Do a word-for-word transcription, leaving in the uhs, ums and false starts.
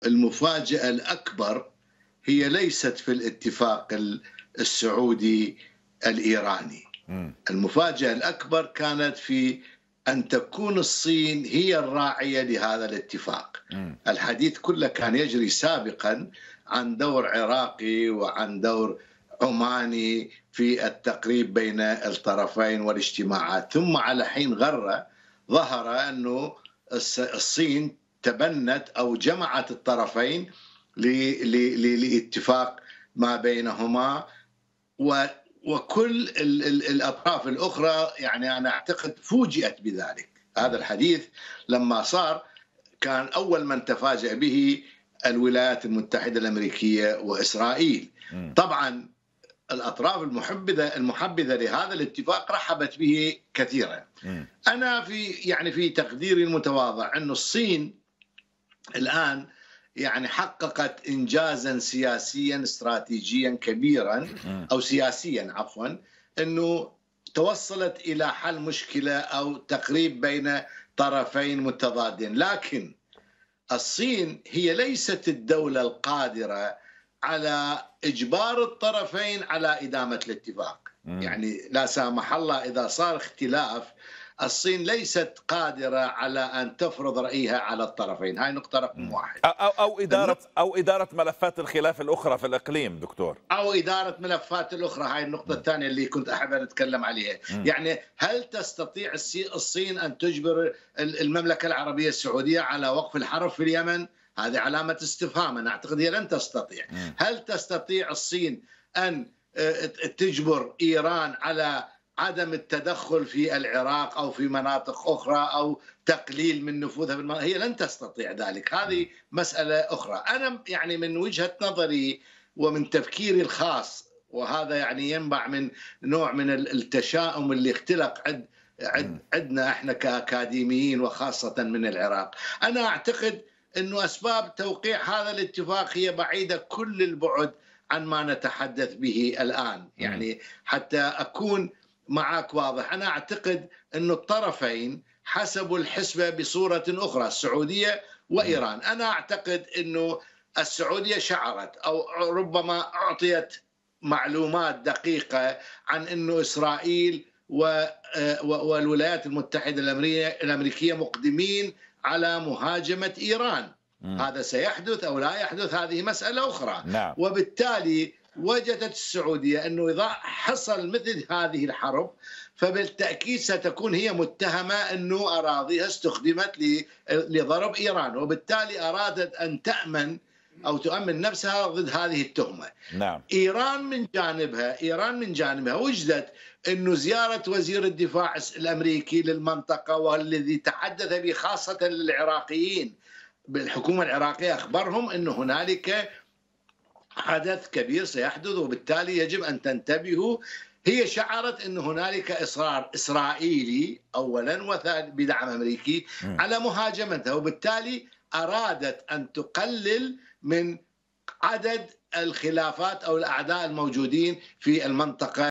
المفاجأة الأكبر هي ليست في الاتفاق السعودي الإيراني. المفاجأة الأكبر كانت في أن تكون الصين هي الراعية لهذا الاتفاق. الحديث كله كان يجري سابقا عن دور عراقي وعن دور عماني في التقريب بين الطرفين والاجتماعات، ثم على حين غرة ظهر أنه الصين تبنت أو جمعت الطرفين لاتفاق ما بينهما، وكل الأطراف الأخرى يعني أنا أعتقد فوجئت بذلك. هذا الحديث لما صار كان أول من تفاجأ به الولايات المتحدة الأمريكية وإسرائيل. طبعا الأطراف المحبذة المحبذة لهذا الاتفاق رحبت به كثيرا. أنا في يعني في تقديري المتواضع أن الصين الآن يعني حققت إنجازا سياسيا استراتيجيا كبيرا، أو سياسيا عفوا، أنه توصلت إلى حل مشكلة أو تقريب بين طرفين متضادين. لكن الصين هي ليست الدولة القادرة على إجبار الطرفين على إدامة الاتفاق. يعني لا سامح الله إذا صار اختلاف، الصين ليست قادرة على أن تفرض رأيها على الطرفين. هاي نقطة رقم واحد. أو, أو إدارة أو إدارة ملفات الخلاف الأخرى في الإقليم دكتور، أو إدارة ملفات الأخرى. هاي النقطة الثانية اللي كنت أحب أن أتكلم عليها. يعني هل تستطيع الصين أن تجبر المملكة العربية السعودية على وقف الحرب في اليمن؟ هذه علامة استفهام. أنا أعتقد هي لن تستطيع. هل تستطيع الصين أن تجبر إيران على عدم التدخل في العراق أو في مناطق أخرى أو تقليل من نفوذها بالمناطق؟ هي لن تستطيع ذلك. هذه مسألة أخرى. أنا يعني من وجهة نظري ومن تفكيري الخاص، وهذا يعني ينبع من نوع من التشاؤم اللي اختلق عند عند عندنا احنا كأكاديميين وخاصة من العراق. أنا أعتقد أنه أسباب توقيع هذا الاتفاق هي بعيدة كل البعد عن ما نتحدث به الآن. يعني حتى أكون معك واضح، أنا أعتقد أن الطرفين حسبوا الحسبة بصورة أخرى، السعودية وإيران. أنا أعتقد أنه السعودية شعرت أو ربما أعطيت معلومات دقيقة عن أنه إسرائيل والولايات المتحدة الأمريكية مقدمين على مهاجمة إيران. م. هذا سيحدث أو لا يحدث هذه مسألة أخرى. نعم. وبالتالي وجدت السعودية أنه إذا حصل مثل هذه الحرب فبالتأكيد ستكون هي متهمة أنه أراضيها استخدمت لضرب إيران، وبالتالي أرادت أن تأمن أو تؤمن نفسها ضد هذه التهمة. نعم. إيران من جانبها إيران من جانبها وجدت أنه زيارة وزير الدفاع الأمريكي للمنطقة والذي تحدث به خاصة للعراقيين بالحكومة العراقية، أخبرهم أن هنالك حدث كبير سيحدث وبالتالي يجب أن تنتبهوا. هي شعرت أن هنالك إصرار إسرائيلي أولا وثانيا بدعم أمريكي م. على مهاجمتها، وبالتالي أرادت أن تقلل من عدد الخلافات أو الأعداء الموجودين في المنطقة.